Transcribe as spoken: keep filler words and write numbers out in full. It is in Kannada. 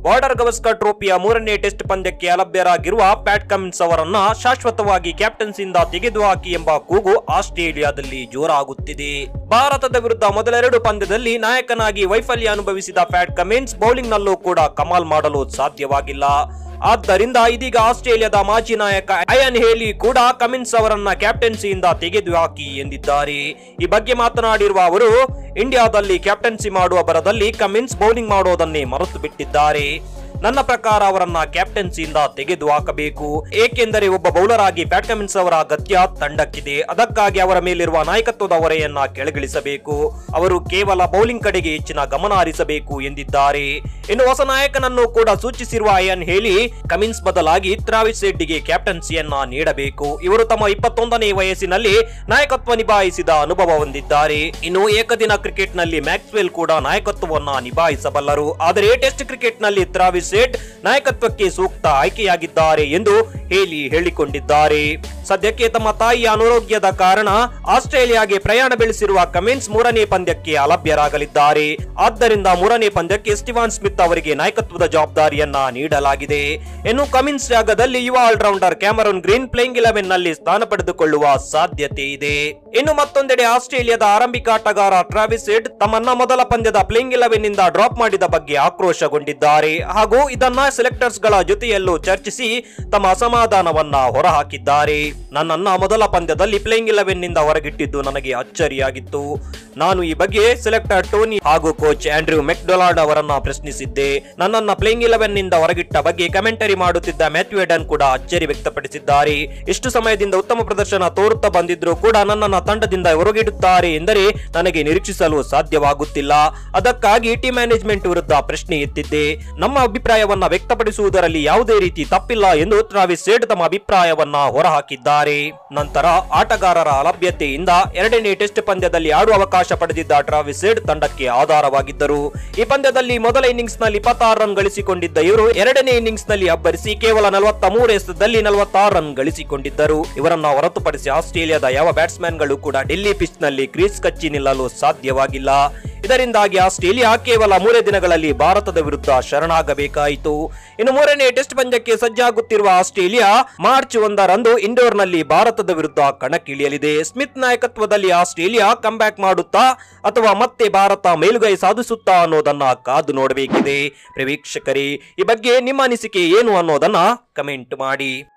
ಬಾರ್ಡರ್ ಗವಸ್ಕರ್ ಟ್ರೋಫಿಯ ಮೂರನೇ ಟೆಸ್ಟ್ ಪಂದ್ಯಕ್ಕೆ ಅಲಭ್ಯರಾಗಿರುವ ಪ್ಯಾಟ್ ಕಮಿನ್ಸ್ ಅವರನ್ನ ಶಾಶ್ವತವಾಗಿ ಕ್ಯಾಪ್ಟನ್ಸಿಯಿಂದ ತೆಗೆದುಹಾಕಿ ಎಂಬ ಕೂಗು ಆಸ್ಟ್ರೇಲಿಯಾದಲ್ಲಿ ಜೋರಾಗುತ್ತಿದೆ. ಭಾರತದ ವಿರುದ್ಧ ಮೊದಲೆರಡು ಪಂದ್ಯದಲ್ಲಿ ನಾಯಕನಾಗಿ ವೈಫಲ್ಯ ಅನುಭವಿಸಿದ ಪ್ಯಾಟ್ ಕಮಿನ್ಸ್ ಬೌಲಿಂಗ್ ನಲ್ಲೂ ಕೂಡ ಕಮಾಲ್ ಮಾಡಲು ಸಾಧ್ಯವಾಗಿಲ್ಲ. ಆದ್ದರಿಂದ ಇದೀಗ ಆಸ್ಟ್ರೇಲಿಯಾದ ಮಾಜಿ ನಾಯಕ ಐಯನ್ ಹೇಲಿ ಕೂಡ ಕಮಿನ್ಸ್ ಅವರನ್ನ ಕ್ಯಾಪ್ಟನ್ಸಿಯಿಂದ ತೆಗೆದುಹಾಕಿ ಎಂದಿದ್ದಾರೆ. ಈ ಬಗ್ಗೆ ಮಾತನಾಡಿರುವ ಅವರು, ಇಂಡಿಯಾದಲ್ಲಿ ಕ್ಯಾಪ್ಟನ್ಸಿ ಮಾಡುವ ಬರದಲ್ಲಿ ಕಮಿನ್ಸ್ ಬೌಲಿಂಗ್ ಮಾಡೋದನ್ನೇ ಮರೆತು ಬಿಟ್ಟಿದ್ದಾರೆ. ನನ್ನ ಪ್ರಕಾರ ಅವರನ್ನ ಕ್ಯಾಪ್ಟನ್ಸಿಯಿಂದ ತೆಗೆದು ಹಾಕಬೇಕು. ಏಕೆಂದರೆ ಒಬ್ಬ ಬೌಲರ್ ಆಗಿ ಪ್ಯಾಟ್ ಕಮಿನ್ಸ್ ಅವರ ಅಗತ್ಯ ತಂಡಕ್ಕಿದೆ. ಅದಕ್ಕಾಗಿ ಅವರ ಮೇಲಿರುವ ನಾಯಕತ್ವದ ಹೊರೆಯನ್ನ ಕೆಳಗಿಳಿಸಬೇಕು. ಅವರು ಕೇವಲ ಬೌಲಿಂಗ್ ಕಡೆಗೆ ಹೆಚ್ಚಿನ ಗಮನ ಹರಿಸಬೇಕು ಎಂದಿದ್ದಾರೆ. ಇನ್ನು ಹೊಸ ನಾಯಕನನ್ನು ಕೂಡ ಸೂಚಿಸಿರುವ ಐಯನ್ ಹೇಲಿ, ಕಮಿನ್ಸ್ ಬದಲಾಗಿ ಟ್ರಾವಿಸ್ ಹೆಡ್ಗೆ ಕ್ಯಾಪ್ಟನ್ಸಿಯನ್ನ ನೀಡಬೇಕು. ಇವರು ತಮ್ಮ ಇಪ್ಪತ್ತೊಂದನೇ ವಯಸ್ಸಿನಲ್ಲಿ ನಾಯಕತ್ವ ನಿಭಾಯಿಸಿದ ಅನುಭವ ಹೊಂದಿದ್ದಾರೆ. ಇನ್ನು ಏಕದಿನ ಕ್ರಿಕೆಟ್ ನಲ್ಲಿ ಮ್ಯಾಕ್ಸ್ವೆಲ್ ಕೂಡ ನಾಯಕತ್ವವನ್ನ ನಿಭಾಯಿಸಬಲ್ಲರು. ಆದರೆ ಟೆಸ್ಟ್ ಕ್ರಿಕೆಟ್ ನಲ್ಲಿ ಟ್ರಾವಿಸ್ ಹೆಡ್ ನಾಯಕತ್ವಕ್ಕೆ ಸೂಕ್ತ ಆಯ್ಕೆಯಾಗಿದ್ದಾರೆ ಎಂದು ಹೇಲಿ ಹೇಳಿಕೊಂಡಿದ್ದಾರೆ. ಸದ್ಯಕ್ಕೆ ತಮ್ಮ ತಾಯಿಯ ಅನಾರೋಗ್ಯದ ಕಾರಣ ಆಸ್ಟ್ರೇಲಿಯಾಗೆ ಪ್ರಯಾಣ ಬೆಳೆಸಿರುವ ಕಮಿನ್ಸ್ ಮೂರನೇ ಪಂದ್ಯಕ್ಕೆ ಅಲಭ್ಯರಾಗಲಿದ್ದಾರೆ. ಆದ್ದರಿಂದ ಮೂರನೇ ಪಂದ್ಯಕ್ಕೆ ಸ್ಟೀವನ್ ಸ್ಮಿತ್ ಅವರಿಗೆ ನಾಯಕತ್ವದ ಜವಾಬ್ದಾರಿಯನ್ನ ನೀಡಲಾಗಿದೆ. ಇನ್ನು ಕಮಿನ್ಸ್ ಜಾಗದಲ್ಲಿ ಯುವ allrounder Cameron Green playing eleven ನಲ್ಲಿ ಸ್ಥಾನ ಪಡೆದುಕೊಳ್ಳುವ ಸಾಧ್ಯತೆ ಇದೆ. ಇನ್ನು ಮತ್ತೊಂದೆಡೆ ಆಸ್ಟ್ರೇಲಿಯಾದ ಆರಂಭಿಕ ಆಟಗಾರ ಟ್ರಾವಿಸ್ ಹೆಡ್ ತಮ್ಮನ್ನ ಮೊದಲ ಪಂದ್ಯದ ಪ್ಲೇಯಿಂಗ್ ಇಲೆವೆನ್ ನಿಂದ ಡ್ರಾಪ್ ಮಾಡಿದ ಬಗ್ಗೆ ಆಕ್ರೋಶಗೊಂಡಿದ್ದಾರೆ. ಹಾಗೂ ಇದನ್ನ ಸೆಲೆಕ್ಟರ್ಸ್ ಗಳ ಜೊತೆಯಲ್ಲೂ ಚರ್ಚಿಸಿ ತಮ್ಮ ಅಸಮಾಧಾನವನ್ನ ಹೊರಹಾಕಿದ್ದಾರೆ. ನನ್ನನ್ನ ಮೊದಲ ಪಂದ್ಯದಲ್ಲಿ ಪ್ಲೇಯಿಂಗ್ ಇಲೆವೆನ್ ನಿಂದ ಹೊರಗಿಟ್ಟಿದ್ದು ನನಗೆ ಅಚ್ಚರಿಯಾಗಿತ್ತು. ನಾನು ಈ ಬಗ್ಗೆ ಸೆಲೆಕ್ಟರ್ ಟೋನಿ ಹಾಗೂ ಕೋಚ್ ಆಂಡ್ರ್ಯೂ ಮೆಕ್ಡೊನಾಲ್ಡ್ ಅವರನ್ನ ಪ್ರಶ್ನಿಸಿದ್ದೆ. ನನ್ನನ್ನ ಪ್ಲೇಯಿಂಗ್ ಇಲೆವೆನ್ ನಿಂದ ಹೊರಗಿಟ್ಟ ಬಗ್ಗೆ ಕಮೆಂಟರಿ ಮಾಡುತ್ತಿದ್ದ ಮ್ಯಾಥ್ಯೂ ಹೇಡನ್ ಕೂಡ ಅಚ್ಚರಿ ವ್ಯಕ್ತಪಡಿಸಿದ್ದಾರೆ. ಇಷ್ಟು ಸಮಯದಿಂದ ಉತ್ತಮ ಪ್ರದರ್ಶನ ತೋರುತ್ತಾ ಬಂದಿದ್ರು ಕೂಡ ನನ್ನನ್ನ ತಂಡದಿಂದ ಹೊರಗಿಡುತ್ತಾರೆ ಎಂದರೆ ನನಗೆ ನಿರೀಕ್ಷಿಸಲು ಸಾಧ್ಯವಾಗುತ್ತಿಲ್ಲ. ಅದಕ್ಕಾಗಿ ಟೀಮ್ ಮ್ಯಾನೇಜ್ಮೆಂಟ್ ವಿರುದ್ಧ ಪ್ರಶ್ನೆ ಎತ್ತಿದ್ದೆ. ನಮ್ಮ ಅಭಿಪ್ರಾಯವನ್ನ ವ್ಯಕ್ತಪಡಿಸುವುದರಲ್ಲಿ ಯಾವುದೇ ರೀತಿ ತಪ್ಪಿಲ್ಲ ಎಂದು ಟ್ರಾವಿಸ್ ಹೆಡ್ ತಮ್ಮ ಅಭಿಪ್ರಾಯವನ್ನ ಹೊರಹಾಕಿದ್ದಾರೆ. ನಂತರ ಆಟಗಾರರ ಅಲಭ್ಯತೆಯಿಂದ ಎರಡನೇ ಟೆಸ್ಟ್ ಪಂದ್ಯದಲ್ಲಿ ಆಡುವ ಅವಕಾಶ ಪಡೆದಿದ್ದ ಟ್ರಾವಿಸ್ ಹೆಡ್ ತಂಡಕ್ಕೆ ಆಧಾರವಾಗಿದ್ದರು. ಈ ಪಂದ್ಯದಲ್ಲಿ ಮೊದಲ ಇನ್ನಿಂಗ್ಸ್ ನಲ್ಲಿ ಇಪ್ಪತ್ತಾರು ರನ್ ಗಳಿಸಿಕೊಂಡಿದ್ದ ಇವರು ಎರಡನೇ ಇನ್ನಿಂಗ್ಸ್ ನಲ್ಲಿ ಅಬ್ಬರಿಸಿ ಕೇವಲ ನಲವತ್ತ ಮೂರು ಎಸೆತದಲ್ಲಿ ನಲವತ್ತಾರು ರನ್ ಗಳಿಸಿಕೊಂಡಿದ್ದರು. ಇವರನ್ನ ಹೊರತುಪಡಿಸಿ ಆಸ್ಟ್ರೇಲಿಯಾದ ಯಾವ ಬ್ಯಾಟ್ಸ್ಮನ್ ಗಳು ಕೂಡ ಡೆಲ್ಲಿ ಪಿಚ್ ನಲ್ಲಿ ಕ್ರೀಸ್ ಕಚ್ಚಿ ನಿಲ್ಲಲು ಸಾಧ್ಯವಾಗಿಲ್ಲ. ಇದರಿಂದಾಗಿ ಆಸ್ಟ್ರೇಲಿಯಾ ಕೇವಲ ಮೂರೇ ದಿನಗಳಲ್ಲಿ ಭಾರತದ ವಿರುದ್ಧ ಶರಣಾಗಬೇಕಾಯಿತು. ಇನ್ನು ಮೂರನೇ ಟೆಸ್ಟ್ ಪಂದ್ಯಕ್ಕೆ ಸಜ್ಜಾಗುತ್ತಿರುವ ಆಸ್ಟ್ರೇಲಿಯಾ ಮಾರ್ಚ್ ಒಂದರಂದು ಇಂಡೋರ್ ನಲ್ಲಿ ಭಾರತದ ವಿರುದ್ಧ ಕಣಕ್ಕಿಳಿಯಲಿದೆ. ಸ್ಮಿತ್ ನಾಯಕತ್ವದಲ್ಲಿ ಆಸ್ಟ್ರೇಲಿಯಾ ಕಂಬ್ಯಾಕ್ ಮಾಡುತ್ತಾ ಅಥವಾ ಮತ್ತೆ ಭಾರತ ಮೇಲುಗೈ ಸಾಧಿಸುತ್ತಾ ಅನ್ನೋದನ್ನ ಕಾದು ನೋಡಬೇಕಿದೆ. ವೀಕ್ಷಕರೇ, ಈ ಬಗ್ಗೆ ನಿಮ್ಮ ಅನಿಸಿಕೆ ಏನು ಅನ್ನೋದನ್ನ ಕಮೆಂಟ್ ಮಾಡಿ.